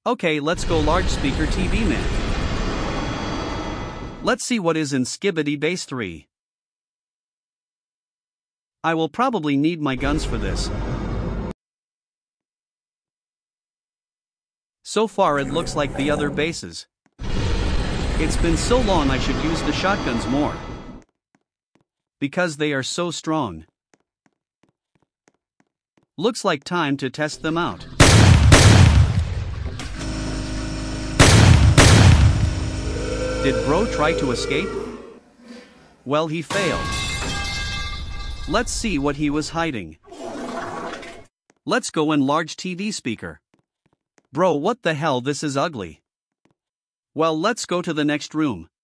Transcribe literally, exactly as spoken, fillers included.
Okay, let's go large speaker T V man. Let's see what is in SKIBIDI BACE three. I will probably need my guns for this. So far it looks like the other bases. It's been so long I should use the shotguns more. Because they are so strong. Looks like time to test them out. Did bro try to escape? Well, he failed. Let's see what he was hiding. Let's go in large T V speaker. Bro, what the hell, this is ugly. Well, let's go to the next room.